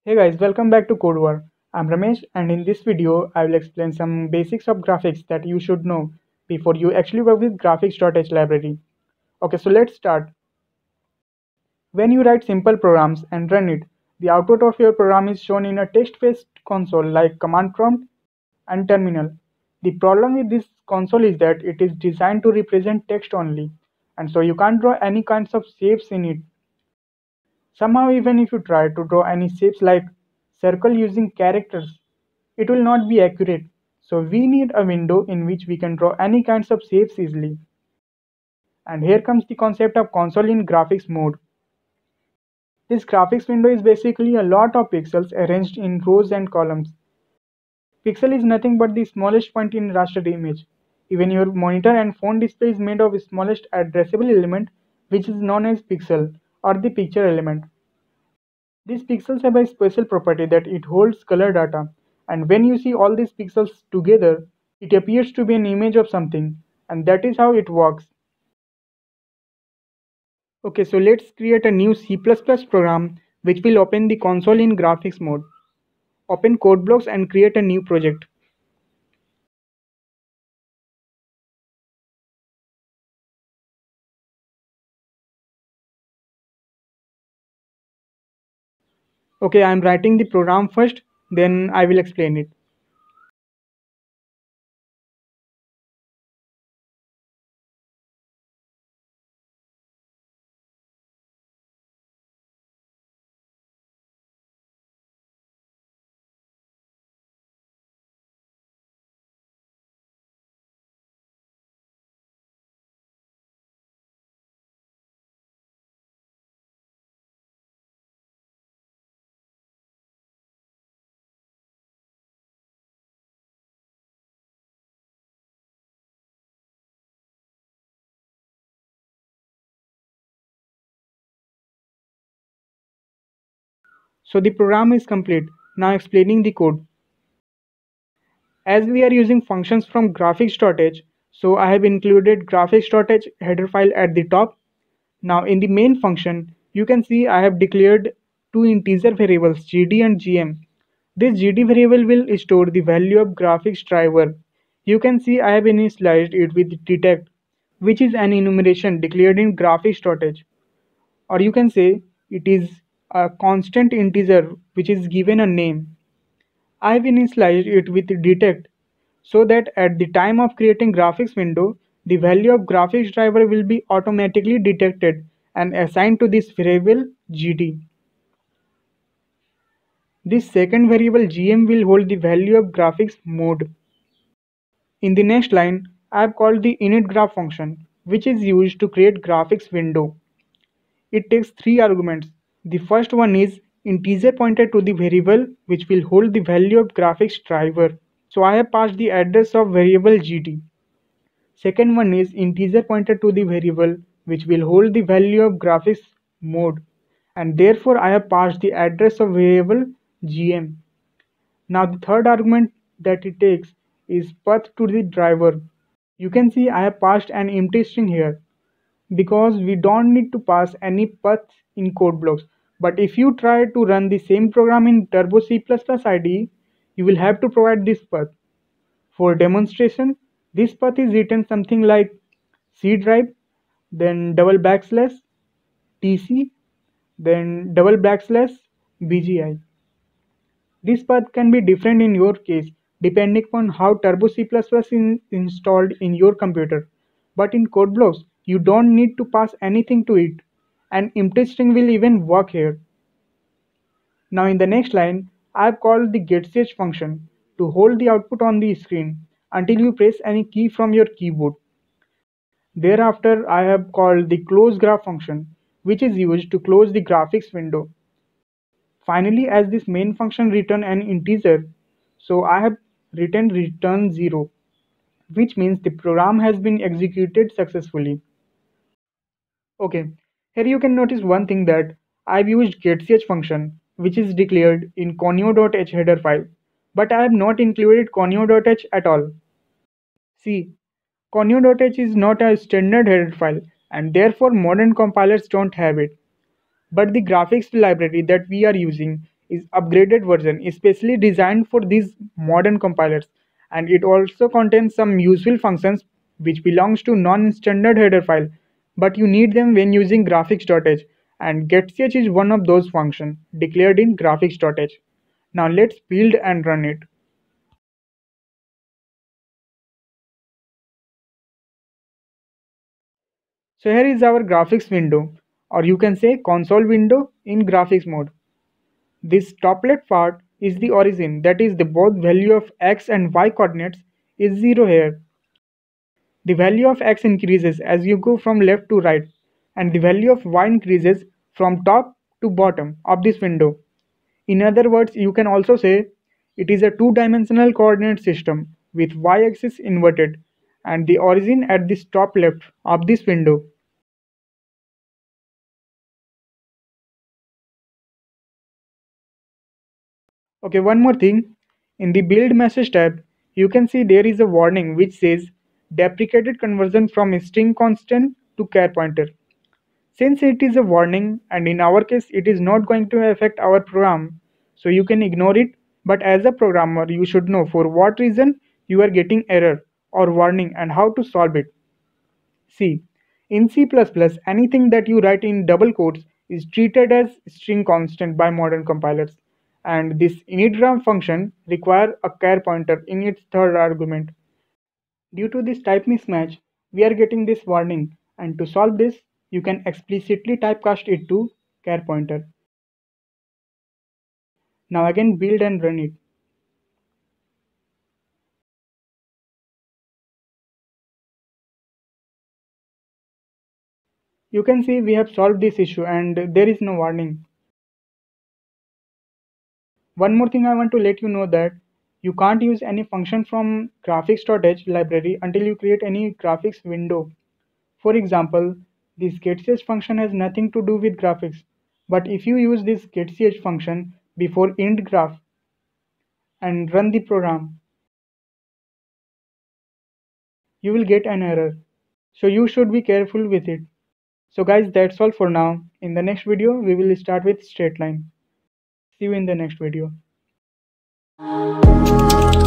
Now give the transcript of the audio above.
Hey guys, welcome back to CodeWar. I'm Ramesh, and in this video, I will explain some basics of graphics that you should know before you actually work with graphics.h library. Okay, so let's start. When you write simple programs and run it, the output of your program is shown in a text-based console like command prompt and terminal. The problem with this console is that it is designed to represent text only, and so you can't draw any kinds of shapes in it. Somehow, even if you try to draw any shapes like circle using characters, it will not be accurate. So we need a window in which we can draw any kinds of shapes easily. And here comes the concept of console in graphics mode. This graphics window is basically a lot of pixels arranged in rows and columns. Pixel is nothing but the smallest point in raster image. Even your monitor and phone display is made of the smallest addressable element, which is known as pixel or the picture element. These pixels have a special property that it holds color data, and when you see all these pixels together, it appears to be an image of something, and that is how it works. Okay, so let's create a new C++ program which will open the console in graphics mode. Open CodeBlocks and create a new project. Okay, I'm writing the program first, then I will explain it. So the program is complete. Now explaining the code. As we are using functions from graphics.h, so I have included graphics.h header file at the top. Now in the main function, you can see I have declared two integer variables gd and gm. This gd variable will store the value of graphics driver. You can see I have initialized it with detect, which is an enumeration declared in graphics.h. Or you can say it is a constant integer which is given a name. I have initialized it with detect so that at the time of creating graphics window, the value of graphics driver will be automatically detected and assigned to this variable GD. This second variable GM will hold the value of graphics mode. In the next line, I have called the initGraph function, which is used to create graphics window. It takes three arguments. The first one is integer pointer to the variable which will hold the value of graphics driver. So I have passed the address of variable GD. Second one is integer pointer to the variable which will hold the value of graphics mode, and therefore I have passed the address of variable GM. Now the third argument that it takes is path to the driver. You can see I have passed an empty string here because we don't need to pass any path in code blocks. But if you try to run the same program in Turbo C++ IDE, you will have to provide this path. For demonstration, this path is written something like C drive, then double backslash TC, then double backslash BGI. This path can be different in your case depending upon how Turbo C++ is installed in your computer. But in code blocks, you don't need to pass anything to it. An empty string will even work here. Now in the next line, I have called the getch function to hold the output on the screen until you press any key from your keyboard. Thereafter, I have called the closeGraph function, which is used to close the graphics window. Finally, as this main function return an integer, so I have written return 0, which means the program has been executed successfully. Okay, here you can notice one thing that I've used getch function, which is declared in conio.h header file, but I have not included conio.h at all. See, conio.h is not a standard header file, and therefore modern compilers don't have it. But the graphics library that we are using is upgraded version, especially designed for these modern compilers, and it also contains some useful functions which belongs to non-standard header file, but you need them when using graphics.h, and getch is one of those functions declared in graphics.h. Now let's build and run it. So here is our graphics window, or you can say console window in graphics mode. This top left part is the origin, that is the both value of x and y coordinates is 0 here. The value of x increases as you go from left to right, and the value of y increases from top to bottom of this window. In other words, you can also say it is a two-dimensional coordinate system with y-axis inverted and the origin at this top left of this window. Okay, one more thing. In the build message tab, you can see there is a warning which says deprecated conversion from string constant to char pointer. Since it is a warning and in our case it is not going to affect our program, so you can ignore it, but as a programmer you should know for what reason you are getting error or warning and how to solve it. See, in C++, anything that you write in double quotes is treated as string constant by modern compilers, and this initgram function requires a char pointer in its third argument. Due to this type mismatch, we are getting this warning, and to solve this, you can explicitly typecast it to char pointer. Now again build and run it. You can see we have solved this issue and there is no warning. One more thing I want to let you know that you can't use any function from graphics.h library until you create any graphics window. For example, this getch function has nothing to do with graphics, but if you use this getch function before int graph and run the program, you will get an error. So you should be careful with it. So guys, that's all for now. In the next video, we will start with straight line. See you in the next video.